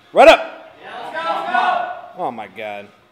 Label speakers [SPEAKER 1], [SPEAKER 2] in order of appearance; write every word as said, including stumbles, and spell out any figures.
[SPEAKER 1] Right up.
[SPEAKER 2] Yeah, let's go, let's go.
[SPEAKER 1] Oh my God.